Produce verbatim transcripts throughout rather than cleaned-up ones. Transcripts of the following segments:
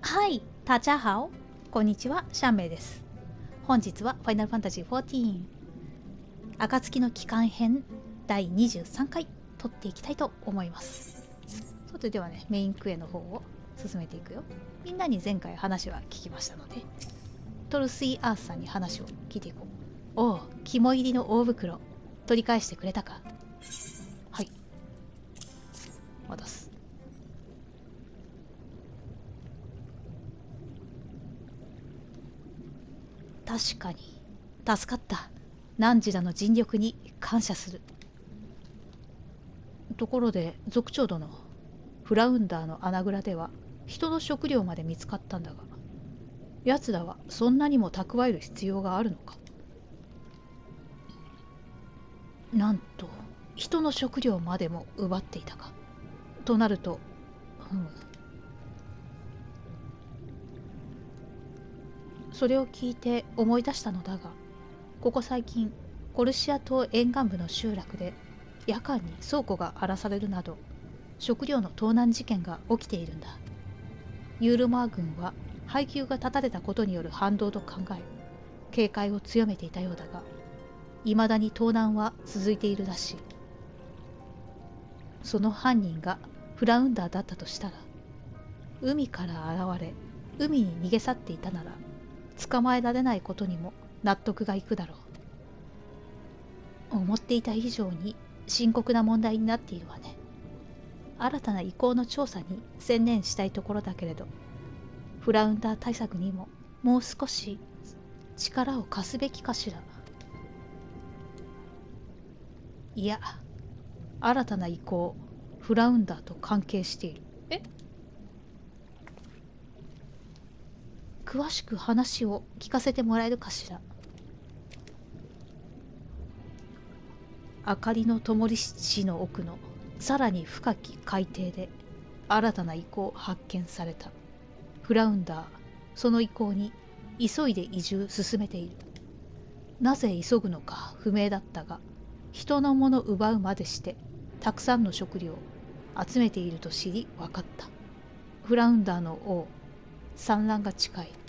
はい、タチャハオ。こんにちは、シャンメイです。本日はファイナルファンタジーじゅうよん、暁の帰還編だいにじゅうさんかい撮っていきたいと思います。それではね、メインクエの方を進めていくよ。みんなに前回話は聞きましたので、トルスイアースさんに話を聞いていこう。おお、肝入りの大袋、取り返してくれたか。はい。渡す。確かに助かった。汝らの尽力に感謝する。ところで族長殿、フラウンダーの穴蔵では人の食料まで見つかったんだが、奴らはそんなにも蓄える必要があるのか。なんと人の食料までも奪っていたか。となると、うん、それを聞いて思い出したのだが、ここ最近コルシア島沿岸部の集落で夜間に倉庫が荒らされるなど食料の盗難事件が起きているんだ。ユールマー軍は配給が断たれたことによる反動と考え警戒を強めていたようだが、いまだに盗難は続いているらしい。その犯人がフラウンダーだったとしたら、海から現れ海に逃げ去っていたなら捕まえられないことにも納得がいくだろう。思っていた以上に深刻な問題になっているわね。新たな意向の調査に専念したいところだけれど、フラウンダー対策にももう少し力を貸すべきかしら。いや、新たな意向、フラウンダーと関係している。え？詳しく話を聞かせてもらえるかしら。明かりの灯り地の奥のさらに深き海底で新たな意向発見された。フラウンダー、その意向に急いで移住進めている。なぜ急ぐのか不明だったが、人のもの奪うまでしてたくさんの食料を集めていると知り分かった。フラウンダーの王、産卵が近い。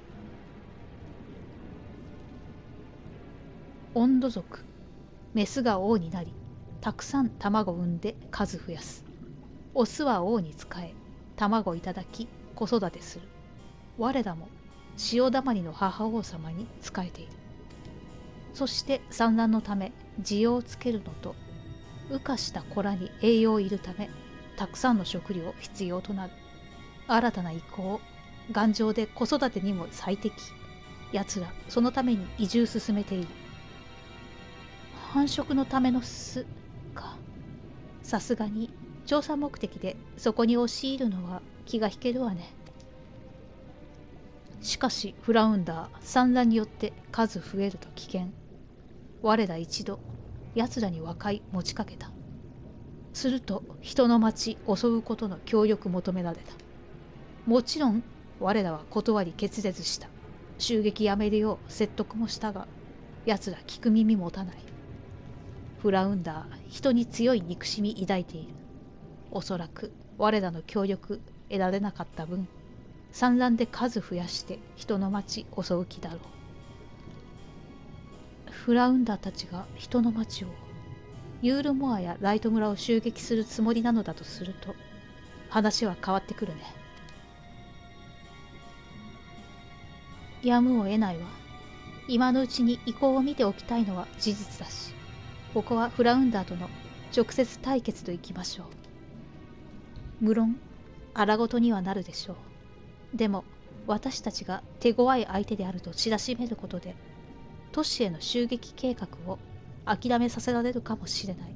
温度族、メスが王になりたくさん卵を産んで数増やす。オスは王に仕え卵をいただき子育てする。我らも潮だまりの母王様に仕えている。そして産卵のため需要をつけるのと、羽化した子らに栄養をいるためたくさんの食料必要となる。新たな意向、頑丈で子育てにも最適。奴らそのために移住進めている。繁殖のための巣か。さすがに調査目的でそこに押し入るのは気が引けるわね。しかしフラウンダー、産卵によって数増えると危険。我ら一度奴らに和解持ちかけた。すると人の町襲うことの協力求められた。もちろん我らは断り決裂した。襲撃やめるよう説得もしたが、奴ら聞く耳持たない。フラウンダー、人に強い憎しみ抱いている。おそらく我らの協力得られなかった分、産卵で数増やして人の町襲う気だろう。フラウンダーたちが人の町を、ユールモアやライト村を襲撃するつもりなのだとすると、話は変わってくるね。やむを得ないわ。今のうちに意向を見ておきたいのは事実だし、ここはフラウンダーとの直接対決といきましょう。無論荒ごとにはなるでしょう。でも私たちが手強い相手であると知らしめることで、都市への襲撃計画を諦めさせられるかもしれない。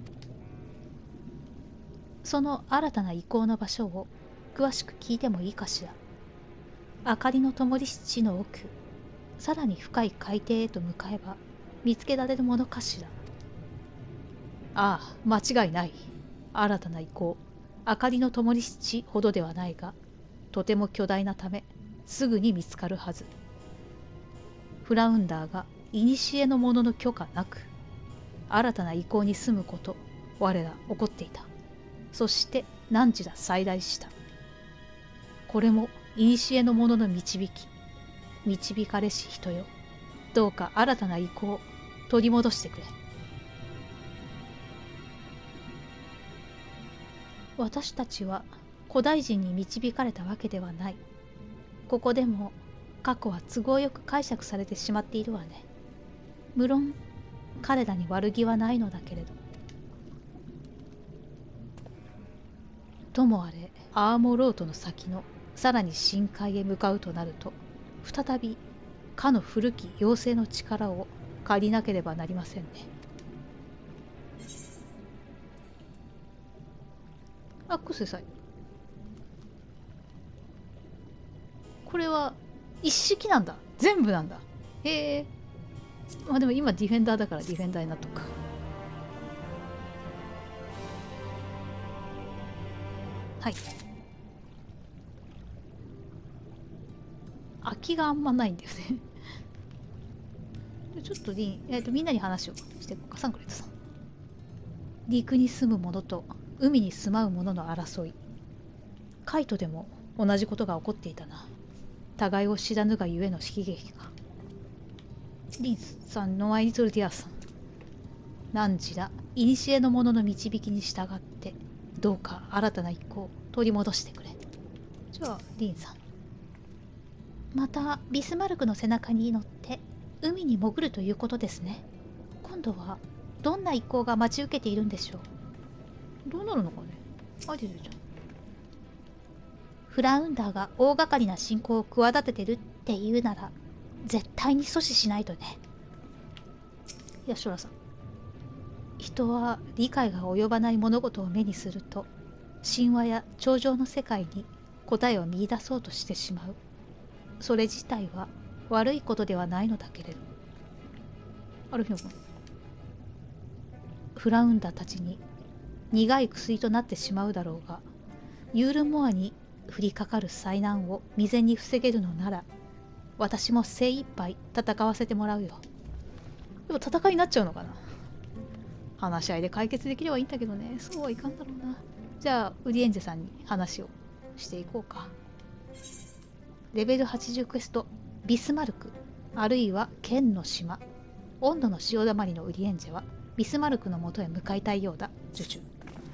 その新たな意向の場所を詳しく聞いてもいいかしら。明かりの灯りし地の奥、さらに深い海底へと向かえば見つけられるものかしら。ああ、間違いない。新たな意向、明かりの灯りし地ほどではないが、とても巨大なためすぐに見つかるはず。フラウンダーが古の者の許可なく新たな意向に住むこと、我ら怒っていた。そして汝ら再来した。これも古の者の導き、導かれし人よ、どうか新たな意向を取り戻してくれ。私たちは古代人に導かれたわけではない。ここでも過去は都合よく解釈されてしまっているわね。無論彼らに悪気はないのだけれど。ともあれ、アーモロートの先のさらに深海へ向かうとなると、再びかの古き妖精の力を借りなければなりませんね。アクセサリー、これは一式なんだ。全部なんだ。へえ。まあでも今ディフェンダーだからディフェンダーになっとくか。はい。空きがあんまないんだよねちょっとリン、えっ、ー、とみんなに話をしていこうか。サンクレットさん。陸に住む者と海に住まう者の争い。カイトでも同じことが起こっていたな。互いを知らぬがゆえの悲劇か。リンさんのアイリトルディアさん。汝ら古の者の導きに従ってどうか新たな一行を取り戻してくれ。じゃあリンさん。またビスマルクの背中に乗って海に潜るということですね。今度はどんな一行が待ち受けているんでしょう。どうなるのかね。あ、出てるじゃん。フラウンダーが大掛かりな侵攻を企ててるって言うなら絶対に阻止しないとね。いや、ショラさん。人は理解が及ばない物事を目にすると神話や超常の世界に答えを見出そうとしてしまう。それ自体は悪いことではないのだけれど。ある日の君。フラウンダたちに苦い薬となってしまうだろうが、ユールモアに降りかかる災難を未然に防げるのなら私も精一杯戦わせてもらうよ。でも戦いになっちゃうのかな。話し合いで解決できればいいんだけどね。そうはいかんだろうな。じゃあウリエンジェさんに話をしていこうか。レベルはちじゅうクエスト、ビスマルクあるいは剣の島。温度の潮だまりのウリエンジェはビスマルクのもとへ向かいたいようだ。ジュジュ。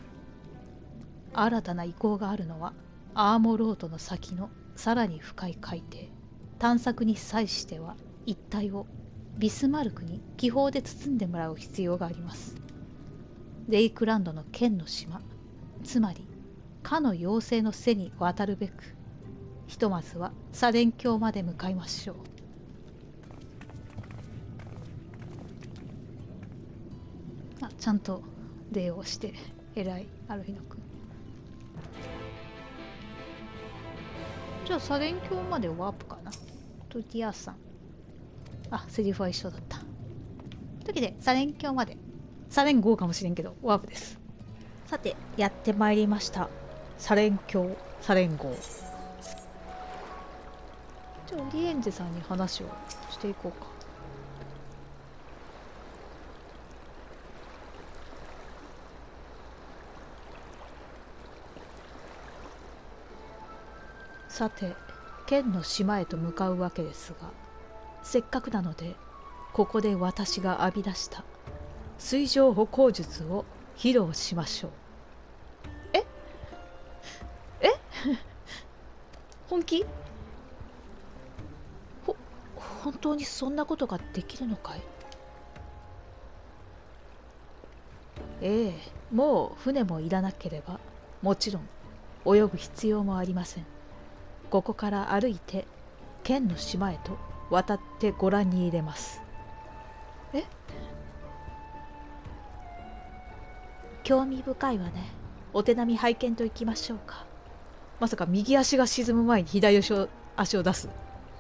新たな意向があるのはアーモロートの先のさらに深い海底。探索に際しては一帯をビスマルクに気泡で包んでもらう必要があります。レイクランドの剣の島、つまりかの妖精の背に渡るべく、ひとまずはサレン峡まで向かいましょう。あ、ちゃんと礼をして偉いアルフィノ君。じゃあサレン峡までワープかな。トゥティアさん。あ、セリフは一緒だった。というわけでサレン峡まで、サレン号かもしれんけどワープです。さてやってまいりました。サレン峡サレン号。じゃあオリエンジェさんに話をしていこうか。さて剣の島へと向かうわけですが、せっかくなのでここで私が編み出した水上歩行術を披露しましょう。ええ本気？ほ本当にそんなことができるのかい？ええ、もう船もいらなければもちろん泳ぐ必要もありません。ここから歩いて剣の島へと渡ってご覧に入れます。え？興味深いわね。お手並み拝見といきましょうか。まさか右足が沈む前に左足を足を出す。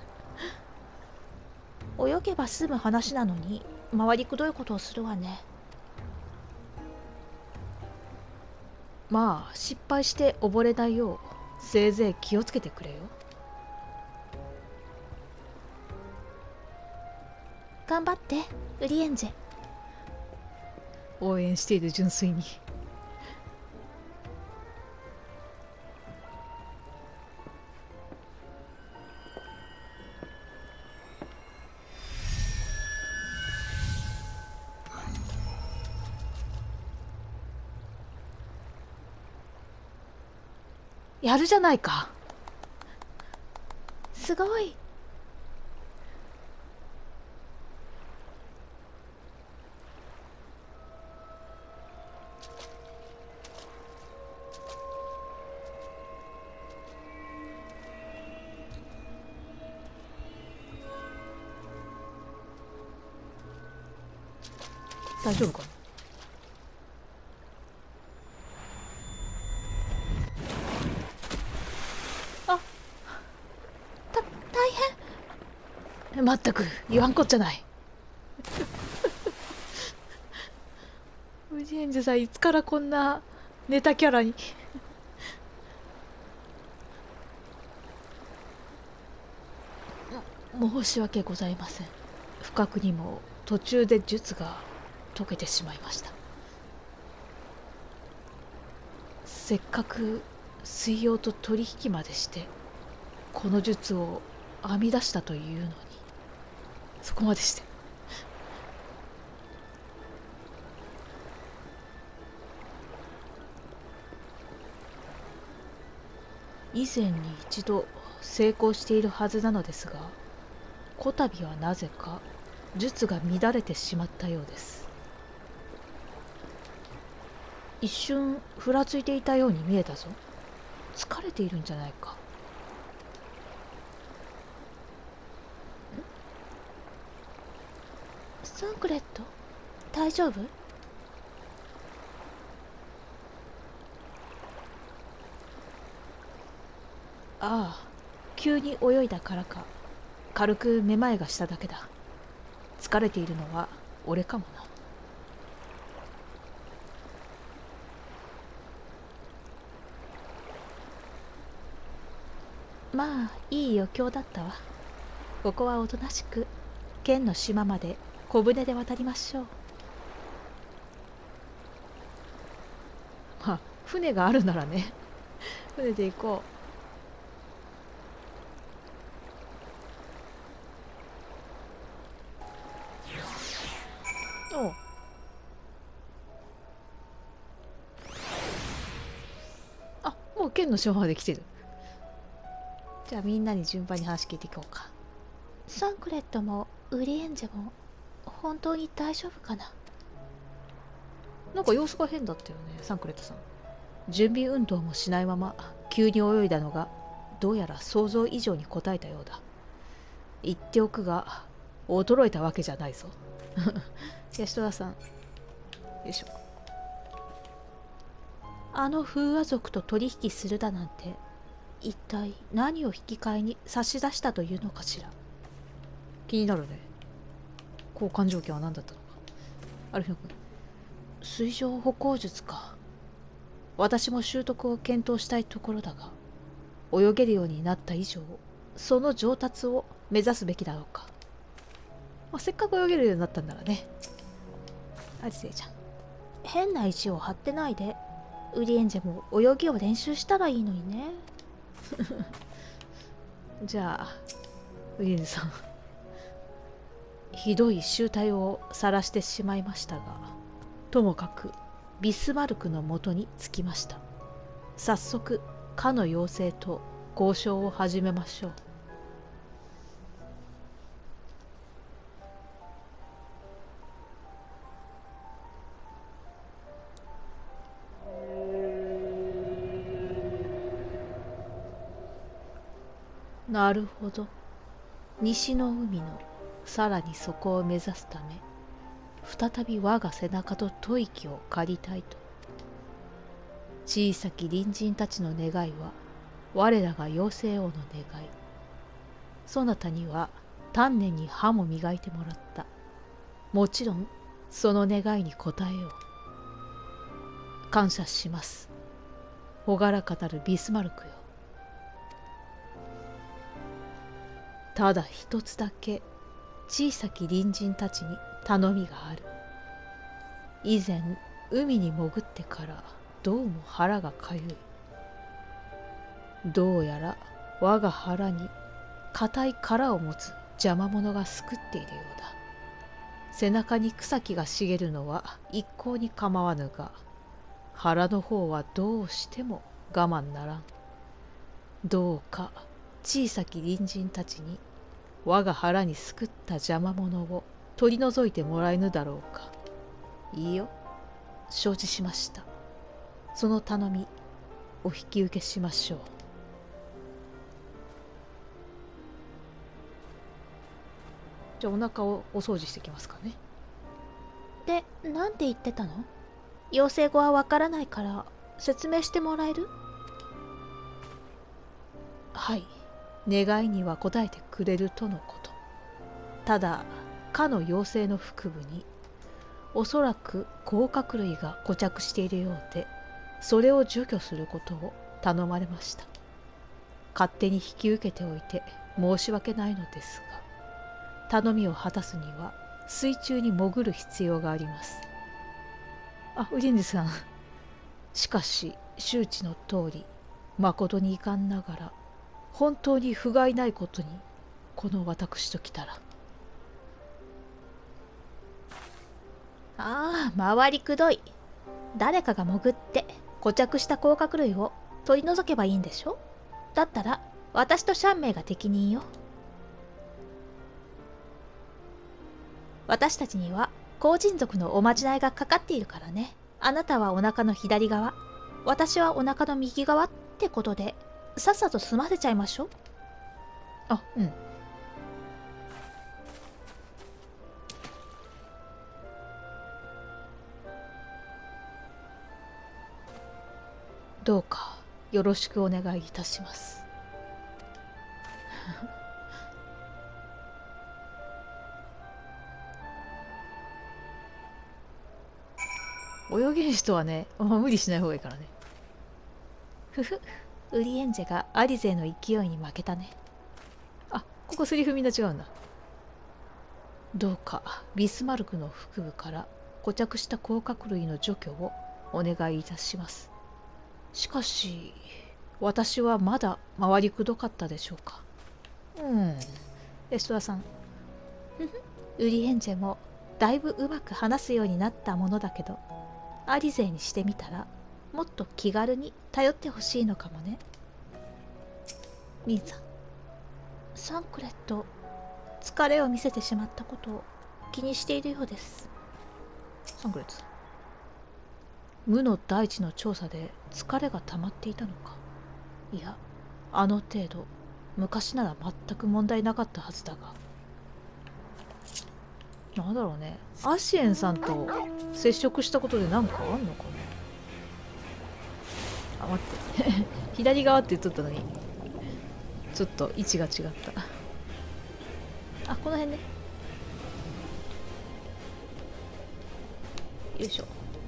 泳げば済む話なのに回りくどいことをするわね。まあ失敗して溺れないようせいぜい気をつけてくれよ。頑張ってウリエンジェ。応援している。純粋に。 やるじゃないか。すごい。大丈夫かな。あ、た、大変。まったく言わんこっちゃない。ウジエンジェさん、いつからこんなネタキャラに。申し訳ございません。不覚にも途中で術が解けてしまいました。せっかく水曜と取引までしてこの術を編み出したというのに、そこまでして。以前に一度成功しているはずなのですが、こたびはなぜか術が乱れてしまったようです。一瞬ふらついていたように見えたぞ。疲れているんじゃないか。サンクレット、大丈夫？ああ、急に泳いだからか軽くめまいがしただけだ。疲れているのは俺かもな。まあいい余興だったわ。ここはおとなしく剣の島まで小舟で渡りましょう。まあ船があるならね。船で行こう。おう。あ、もう剣の島まで来てる。じゃあみんなに順番に話聞いていこうか。サンクレットもウリエンジェも本当に大丈夫かな。なんか様子が変だったよね、サンクレットさん。準備運動もしないまま急に泳いだのがどうやら想像以上に応えたようだ。言っておくが驚いたわけじゃないぞ。安戸田さん、よいしょ。あの風和族と取引するだなんて一体何を引き換えに差し出したというのかしら。気になるね。交換条件は何だったのか。アルフィオ君、水上歩行術か。私も習得を検討したいところだが、泳げるようになった以上その上達を目指すべきだろうか。まあ、せっかく泳げるようになったんならね。アリセイちゃん、変な石を張ってないでウリエンジェも泳ぎを練習したらいいのにね。じゃあウリエンジェさん、ひどい醜態を晒してしまいましたが、ともかくビスマルクのもとに着きました。早速かの妖精と交渉を始めましょう。なるほど。西の海のさらにそこを目指すため、再び我が背中と吐息を借りたいと。小さき隣人たちの願いは我らが妖精王の願い。そなたには丹念に歯も磨いてもらった。もちろんその願いに応えよう。感謝します、朗らかなるビスマルクよ。ただ一つだけ小さき隣人たちに頼みがある。以前海に潜ってからどうも腹がかゆい。どうやら我が腹に硬い殻を持つ邪魔者がすくっているようだ。背中に草木が茂るのは一向に構わぬが、腹の方はどうしても我慢ならん。 どうか小さき隣人たちに我が腹にすくった邪魔者を取り除いてもらえぬだろうか。いいよ、承知しました。その頼みお引き受けしましょう。じゃあお腹をお掃除してきますかね。 で、なんて言ってたの？妖精語はわからないから説明してもらえる？ はい、願いには応えてくれるとのこと。ただかの妖精の腹部におそらく甲殻類が固着しているようで、それを除去することを頼まれました。勝手に引き受けておいて申し訳ないのですが、頼みを果たすには水中に潜る必要があります。あ、ウリンジさん。しかし周知の通り、まことに遺憾ながら本当に不甲斐ないことにこの私と来たら。 ああ、回りくどい。誰かが潜って固着した甲殻類を取り除けばいいんでしょ？だったら私とシャンメイが適任よ。私たちには黄人族のおまじないがかかっているからね。あなたはお腹の左側、私はお腹の右側ってことで、さっさと済ませちゃいましょう。 あ、うん。どうかよろしくお願いいたします。泳げん人はね、あんま無理しない方がいいからね。 ふふ、ウリエンジェがアリゼへの勢いに負けたね。 あ、ここセリフみんな違うんだ。どうかビスマルクの腹部から固着した甲殻類の除去をお願いいたします。しかし私はまだ回りくどかったでしょうか。うん、エストラさん。 ふふ、ウリエンジェもだいぶうまく話すようになったものだけど、アリゼにしてみたらもっと気軽に頼ってほしいのかもね。リンさん、サンクレット疲れを見せてしまったことを気にしているようです。 サンクレットさん、無の大地の調査で疲れが溜まっていたのか。いや、あの程度昔なら全く問題なかったはずだが。なんだろうね、アシエンさんと接触したことで何かあんのかね。あ、待って左側って言っとったのにちょっと位置が違った。あ、この辺ね。よいしょ。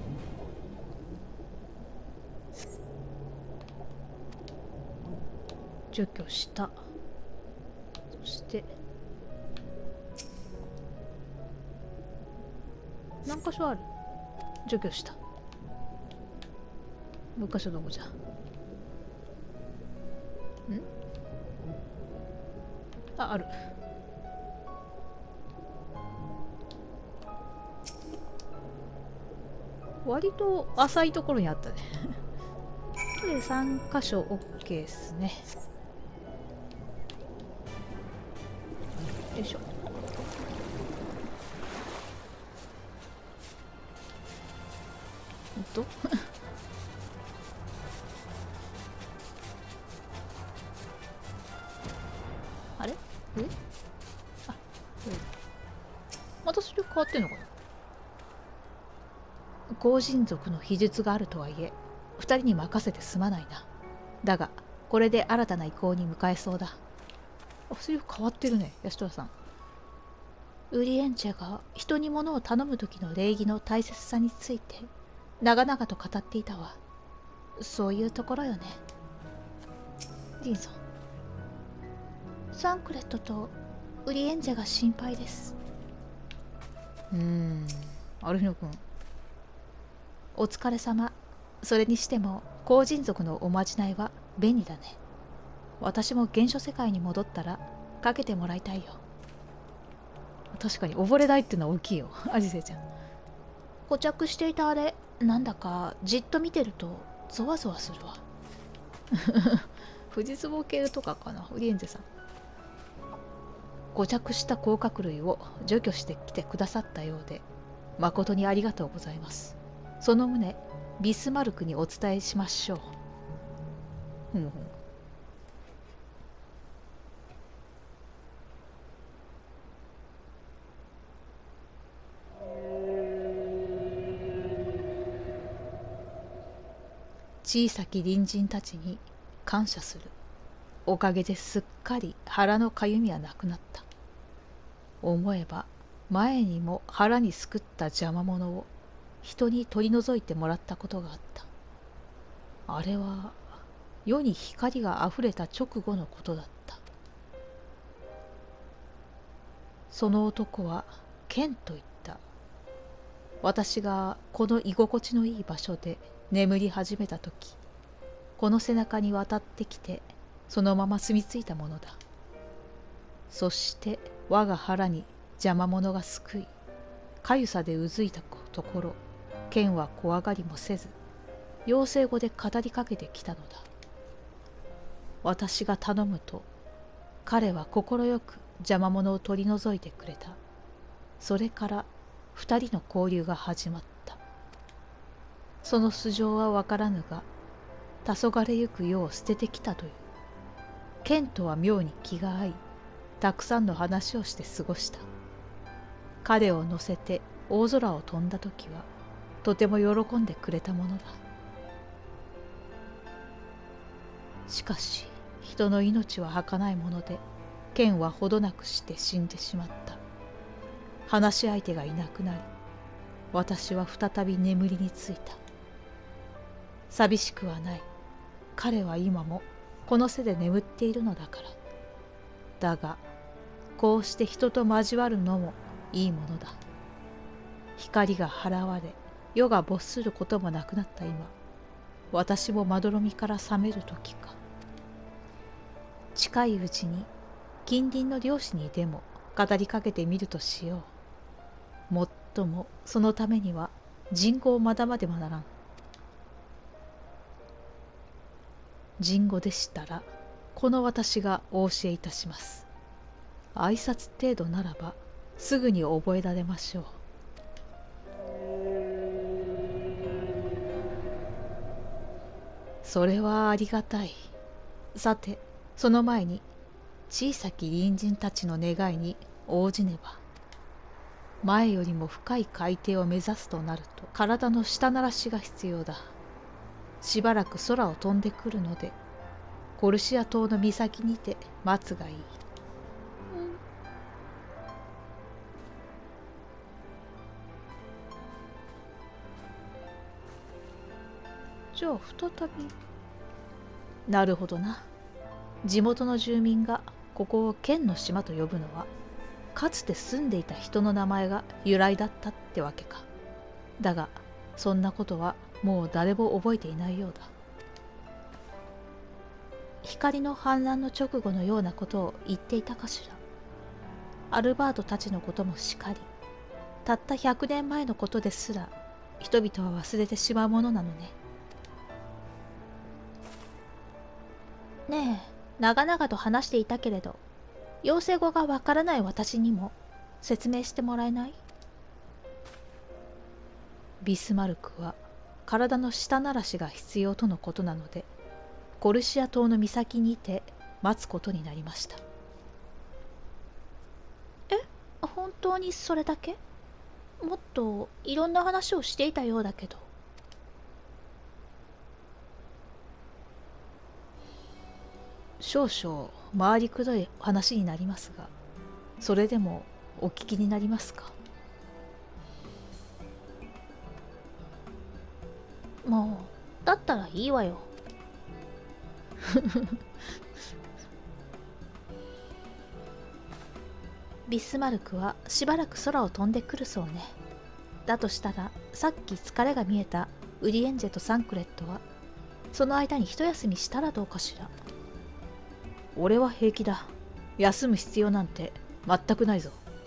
除去した。そして何箇所ある？除去した。もう一箇所どこじゃ？ん？あ、ある。割と浅いところにあったねでさん箇所 OK ですね。よいしょ。ほんとあれ？え？あ、これまたそれ変わってんのかな。黄人族の秘術があるとはいえ二人に任せてすまないな。だがこれで新たな意向に迎えそうだ。あ、セリフ変わってるね、ヤシトラさん。 ウリエンチェが人に物を頼む時の礼儀の大切さについて長々と語っていたわ。そういうところよね。 リンさん、 サンクレットとウリエンジェが心配です。 うーん、アルフィノ君、 お疲れ様。それにしても黄人族のおまじないは便利だね。私も原初世界に戻ったらかけてもらいたいよ。 確かに溺れないっていうのは大きいよアジセイちゃん。 固着していたあれ、なんだかじっと見てるとゾワゾワするわ藤壺系とかかな、ウリエンゼさん。固着した甲殻類を除去してきてくださったようで、誠にありがとうございます。その旨、ビスマルクにお伝えしましょう。ふんふん。小さき隣人たちに感謝する。おかげですっかり腹のかゆみはなくなった。思えば前にも腹にすくった邪魔者を人に取り除いてもらったことがあった。あれは世に光があふれた直後のことだった。その男はケンと言った。私がこの居心地のいい場所で眠り始めたとき、この背中に渡ってきてそのまま住み着いたものだ。そして我が腹に邪魔者がすくい、かゆさでうずいたところ、ケンは怖がりもせず妖精語で語りかけてきたのだ。私が頼むと彼は快く邪魔者を取り除いてくれた。それから二人の交流が始まった。その素性はわからぬが、黄昏ゆく世を捨ててきたという。ケンとは妙に気が合い、たくさんの話をして過ごした。彼を乗せて大空を飛んだ時は、とても喜んでくれたものだ。しかし、人の命は儚いもので、ケンはほどなくして死んでしまった。話し相手がいなくなり、私は再び眠りについた。寂しくはない。彼は今もこの背で眠っているのだから。だが、こうして人と交わるのもいいものだ。光が払われ、夜が没することもなくなった今、私もまどろみから覚める時か。近いうちに近隣の漁師にでも語りかけてみるとしよう。もっともそのためには人語を学ばねばならん。人語でしたらこの私がお教えいたします。挨拶程度ならばすぐに覚えられましょう。それはありがたい。さて、その前に小さき隣人たちの願いに応じねば。前よりも深い海底を目指すとなると体の下慣らしが必要だ。しばらく空を飛んでくるので、コルシア島の岬にて待つがいい。うん、じゃあ再び。なるほどな。地元の住民がここを剣の島と呼ぶのは、かつて住んでいた人の名前が由来だったってわけか。だが、そんなことはもう誰も覚えていないようだ。光の反乱の直後のようなことを言っていたかしら。アルバートたちのこともしかり、たったひゃくねんまえのことですら、人々は忘れてしまうものなのね。ねえ、長々と話していたけれど、妖精語がわからない私にも説明してもらえない？ビスマルクは体の下慣らしが必要とのことなので、コルシア島の岬にて待つことになりました。え、本当にそれだけ？もっといろんな話をしていたようだけど。少々回りくどい話になりますが、それでもお聞きになりますか？もう、だったらいいわよ。ビスマルクはしばらく空を飛んでくるそうね。だとしたら、さっき疲れが見えたウリエンジェとサンクレットは、その間に一休みしたらどうかしら。俺は平気だ。休む必要なんて全くないぞ。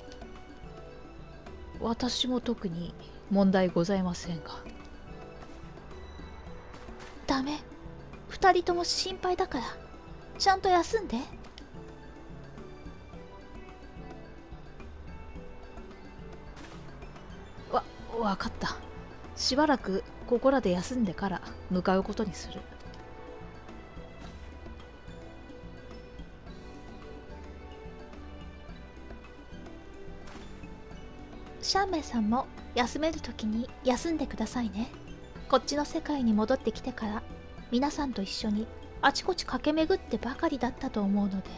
私も特に問題ございませんが。ダメ。二人とも心配だから。 ちゃんと休んで。 わ、わかった。しばらくここらで休んでから向かうことにする。 シャンメイさんも休めるときに休んでくださいね。こっちの世界に戻ってきてから皆さんと一緒にあちこち駆け巡ってばかりだったと思うので。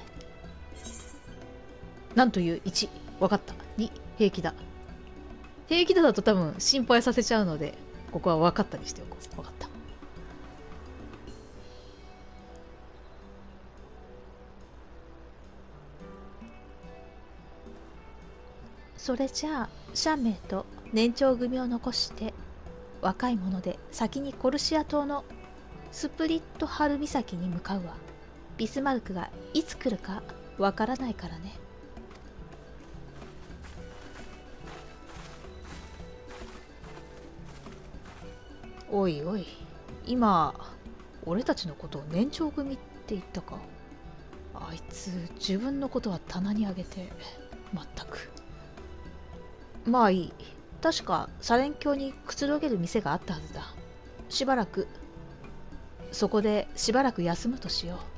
なんといういち、わかった。に、平気だ。平気だだと多分心配させちゃうので、ここは分かったにしておこう。分かった。 それじゃあシャンメイと年長組を残して若い者で先にコルシア島のスプリットハル岬に向かうわ。ビスマルクがいつ来るかわからないからね。 おいおい、今俺たちのことを年長組って言ったか。あいつ自分のことは棚にあげて、まったく。まあいい。確かサレン教にくつろげる店があったはずだ。しばらくそこでしばらく休むとしよ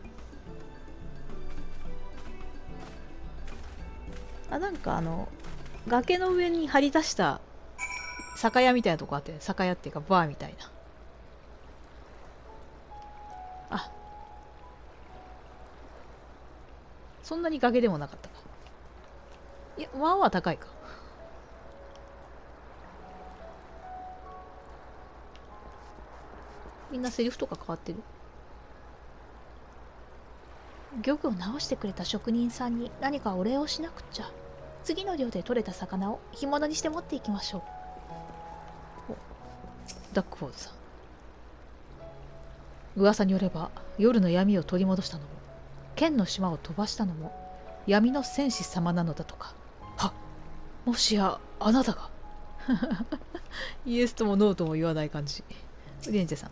う。あ、なんかあの崖の上に張り出した酒屋みたいなとこあって、酒屋っていうかバーみたいな。あ、そんなに崖でもなかったか。いや、まあまあ高いか。みんなセリフとか変わってる。 漁具を直してくれた職人さんに何かお礼をしなくっちゃ。次の漁で取れた魚を干物にして持っていきましょう。 ダックフォードさん。噂によれば夜の闇を取り戻したのも剣の島を飛ばしたのも闇の戦士様なのだとか。はっ、もしやあなたがイエスともノーとも言わない感じ。ウリエンジェさん。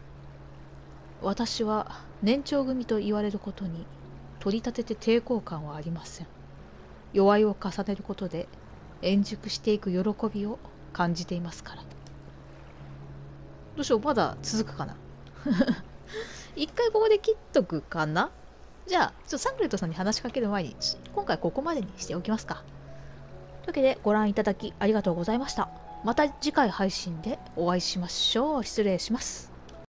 私は年長組と言われることに取り立てて抵抗感はありません。弱いを重ねることで円熟していく喜びを感じていますから。どうしよう、まだ続くかな。一回ここで切っとくかな。じゃあちょっとサングレットさんに話しかける前に今回ここまでにしておきますか。というわけでご覧いただきありがとうございました。また次回配信でお会いしましょう。失礼します。